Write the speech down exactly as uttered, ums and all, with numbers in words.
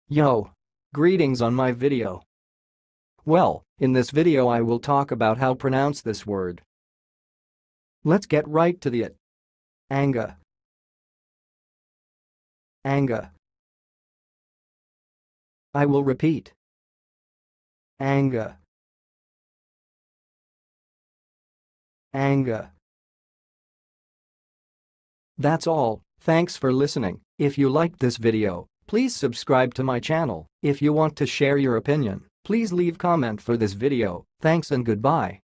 Yo! Greetings on my video. Well, in this video I will talk about how pronounce this word. Let's get right to the it. Angah. Angah. I will repeat. Angah. Angah. That's all. Thanks for listening. If you liked this video, please subscribe to my channel. If you want to share your opinion, please leave comment for this video. Thanks and goodbye.